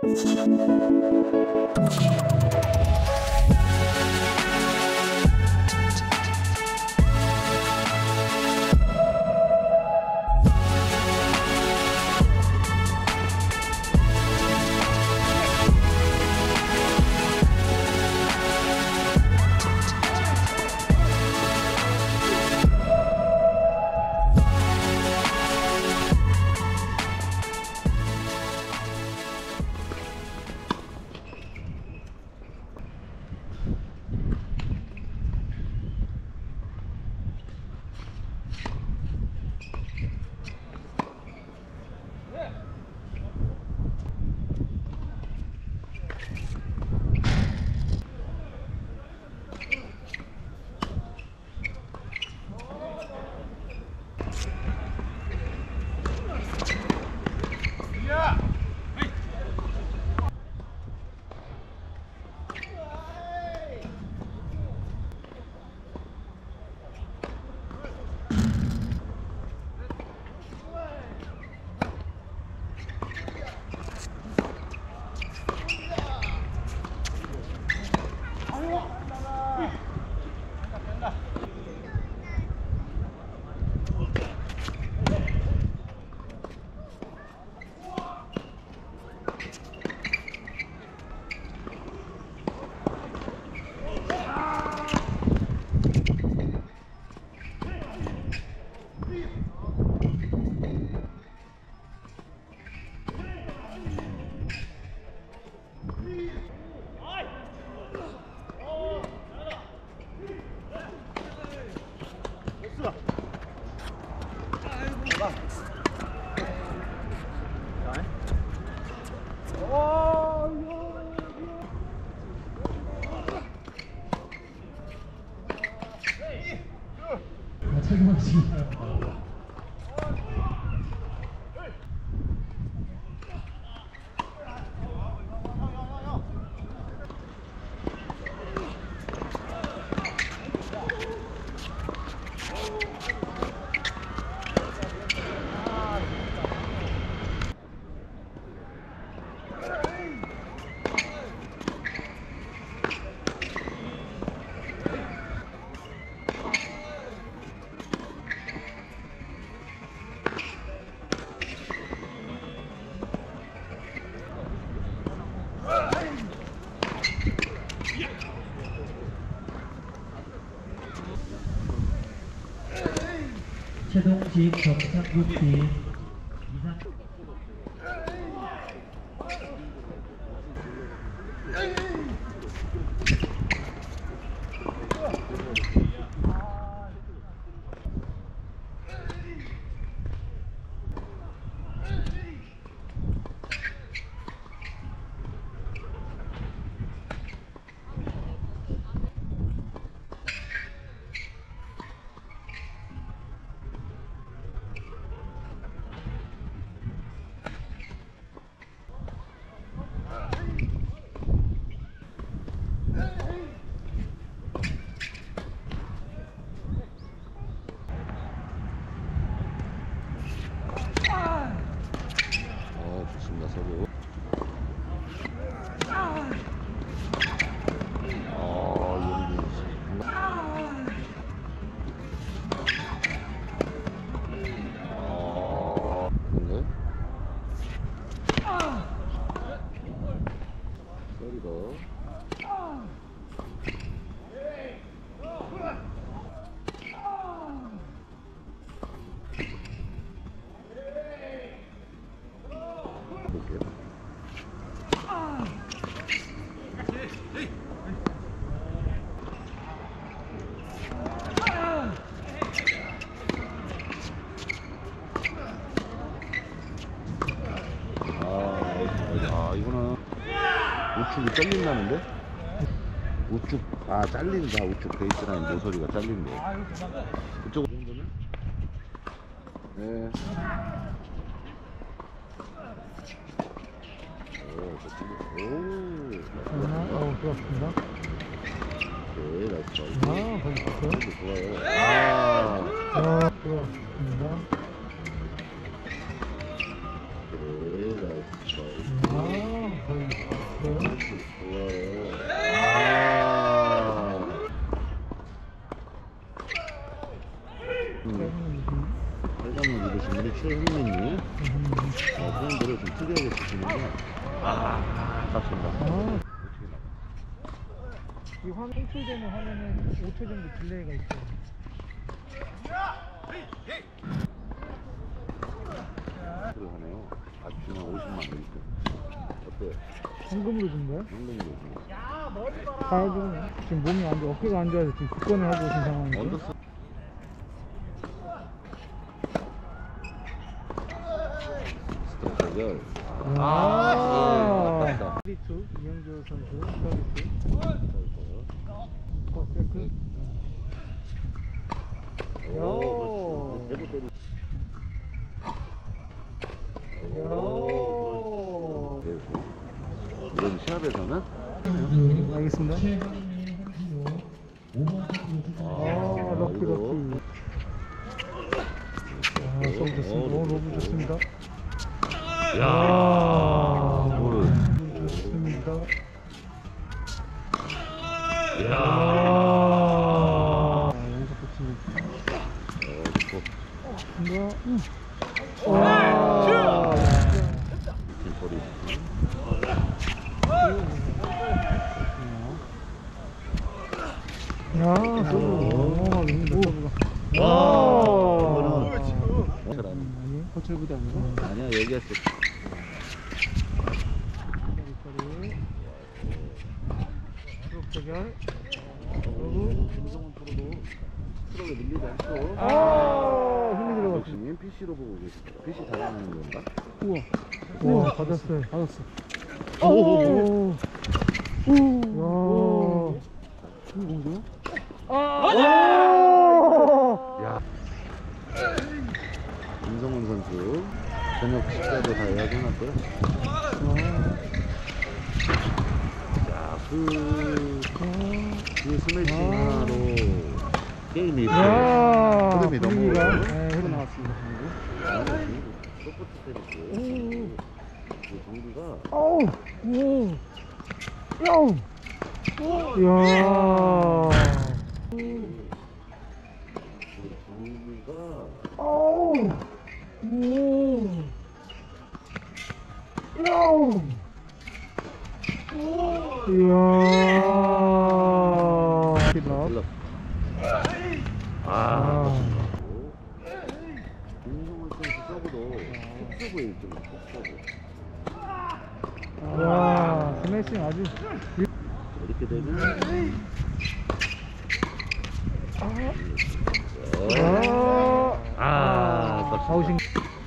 최동식 정상국팀 좋습니다. 서로 이거는 우측이 잘린다는데? 우측, 잘린다. 우측 베이스라인 모서리가 잘린대. 그쪽 정도는? 네. 좋았습니다. 네, 나이스. 거기 있어요? 좋아요. 좋았습니다. 네, 나이스. 아깝습니다. 아, 어떻게 나가? 이 송출되는 화면은 5초 정도 딜레이가 있어요. 들어가네요. 아주 주면 50만 원 있고. 어때요? 현금으로 준 거야? 현금으로 주면. 다 해주네. 지금 몸이 안 좋아, 어깨가 안 좋아서 지금 굳건을 하고 오신 상황인데. 언더스. 스톱 대결. 아깝다. 32 이영조 선수 32 퍼펙트. 오, 그렇지. 대구 때리. 요. 이런 시합에서는 알겠습니다. 럭키 이거. 럭키. 서브 좋습니다. 로브 좋습니다. 야, 뭐를? 좋습니다. 야, 여기서 붙입니다. 좋고. 와. 버리. 야, 서브 넘어가겠습니다. 서브가. 와, 이거는 아니, 거칠부대 아니고. 아니야 얘기했어. 수업 대결. 김성훈 프로도 트럭에 밀리지 않고. 힘이 들어갔어. 교수님 PC로 보고 계십니다. PC 달아나는 건가? 우와. 와, 받았어요. 받았어. 오. 오. 공주? 야. 김성훈 선수 저녁 식사도 다 예약해놨고요. 자, 그 스매싱 하나로 게임이 흐름이 너무 흘러나왔습니다. 소프트 테니스 그 경기가 오. 야. 이야. 올라. 김성훈 선수 서브도 킥서브에 있죠. 킥서브. 와, 스매싱 아주. 이렇게 되면 아웃인.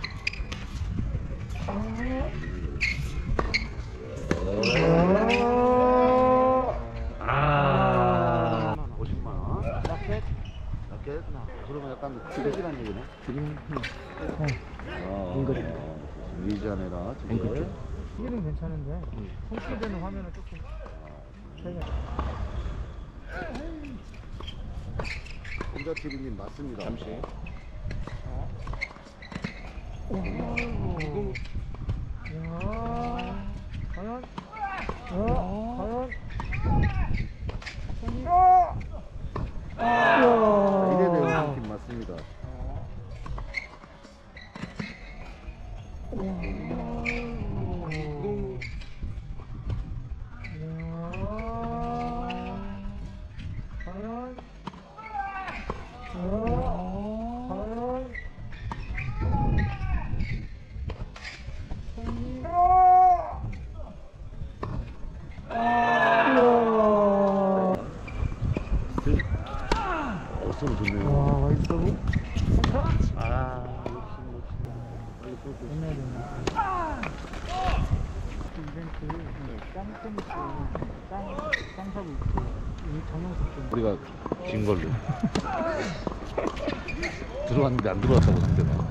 아, 50만 원. 라켓? 그러면 약간 트랙이란 얘기네. 리자네라. 이는 괜찮은데 송출되는 화면은 조금 차이가. 혼자 TV님 맞습니다. 잠시. 과연? 과연? 이래 되는 팀 맞습니다. 서브 좋네요. 와, 와이스 서브? 옛날에 이벤트 짱 짱사고 있고 여기 정영석 좀 우리가 진 걸로 들어왔는데 안 들어왔다고 상대가.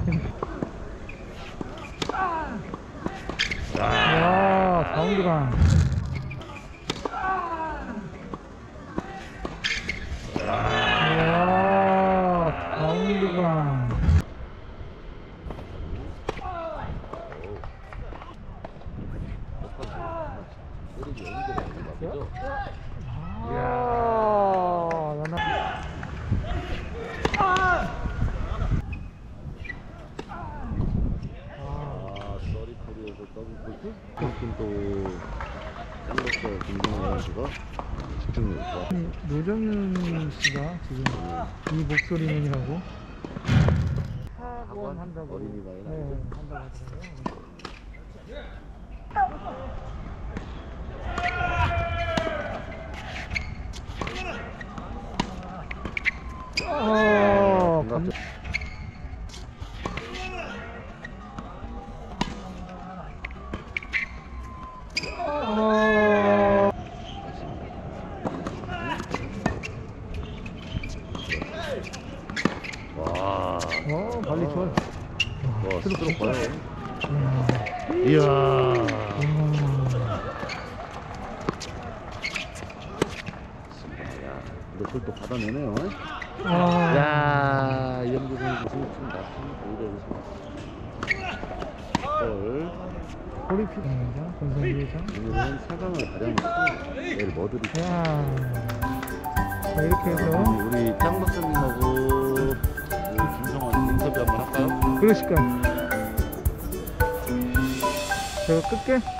와, 바운드랑 와, 바운드랑 더블 골프? 그만큼 또 짱박사 김정은 선수가 집중력 좋아. 노정윤 씨가 지금 이 목소리면이라고 학원 한다고. 어린이반에 네, 한다고 하더라고요. 감각. 와, 발리 좋아요. 와, 스트로크 봐요. 이야. 이야. 야, 이거 또 받아내네요. 야, 이영주 선수 승리 났습니다. 오히려 여기서 헐. 홀리피드입니다. 권성주회장. 오늘은 4강을 가려놓고 내일 머드리. 야. 자, 이렇게 해서. 우리 짱 박사님하고 우리 김성환 인터뷰 한번 할까요? 그러실까요? 제가 끌게.